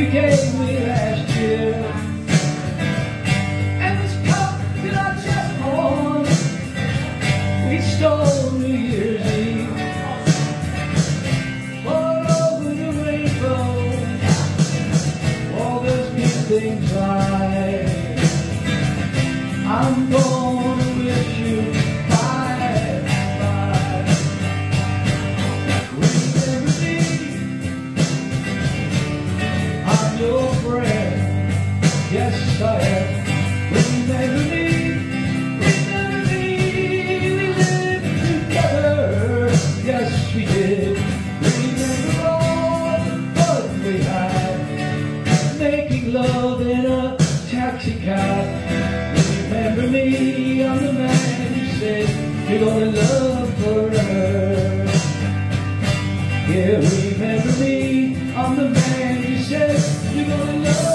you gave me last year. And this cup that I just won, we stole New Year's Eve. But over the rainbow, all those good things lie. I'm gonna wish you bye-bye. Remember me, I'm your friend. Yes, I am. Remember me, we lived together. Yes, we did. Remember all the fun we had, making love in a taxi cab. Remember me, I'm the man you said you're gonna love forever. Yeah, remember me, I'm the man you said you're gonna love